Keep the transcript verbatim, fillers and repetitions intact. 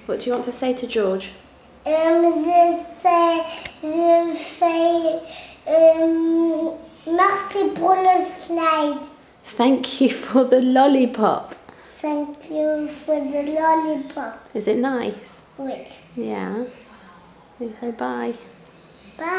What do you want to say to George? Um, je fais, je fais, um, merci pour le slide. Thank you for the lollipop. Thank you for the lollipop. Is it nice? Oui. Yeah. You say bye. Bye.